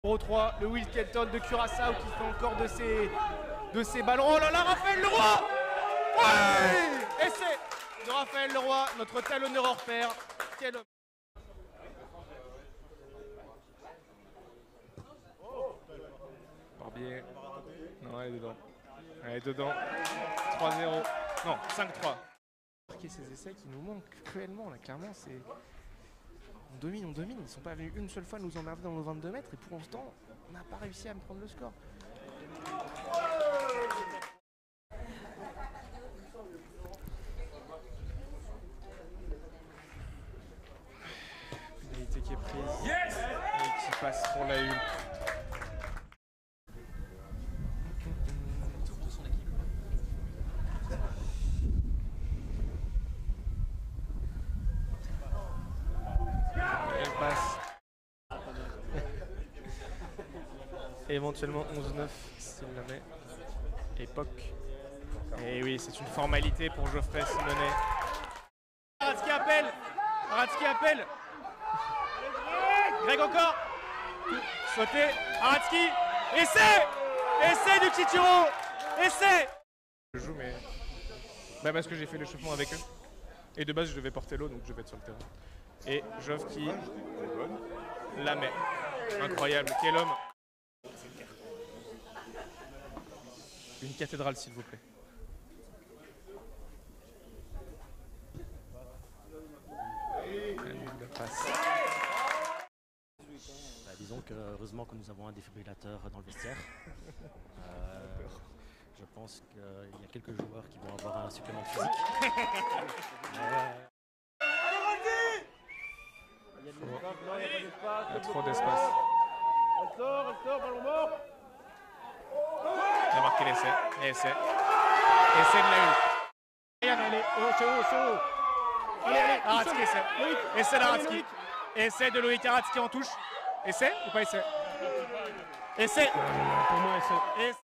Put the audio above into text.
Numéro 3, le Will Kelton de Curaçao qui fait encore de ses ballons. Oh là là, Raphaël Leroy! Ouais! Essai de Raphaël Leroy, notre talonneur hors pair. Quel homme! Barbier. Non, elle est dedans. Elle est dedans. 3-0. Non, 5-3. Ces essais qui nous manquent cruellement, là, clairement, c'est... On domine. Ils ne sont pas venus une seule fois nous emmerder dans nos 22 mètres et pour l'instant, on n'a pas réussi à me prendre le score. Pénalité qui est prise et qui passe pour la une. Elle passe. Et éventuellement 11-9 s'il la met. Époque. Et oui, c'est une formalité pour Geoffrey Simonet. Aratski appelle. Greg encore. Sauté. Aratski. Essai du Tituro. Essai. Je joue mais... parce que j'ai fait l'échauffement avec eux. Et de base je devais porter l'eau donc je vais être sur le terrain. Et Geoff qui la met. Incroyable, quel homme. Une cathédrale s'il vous plaît. Passe. Disons que heureusement que nous avons un défibrillateur dans le vestiaire. Je pense qu'il y a quelques joueurs qui vont avoir un supplément physique. Il y a trop d'espace. Elle sort, ballon mort. Il a marqué l'essai. Essai de la une. Allez, c'est haut. Allez, Aratski, essai. Essai d'Aratski. Essai de Loïc Aratski en touche. Essai ou pas essai? Essai. Pour moi, essai.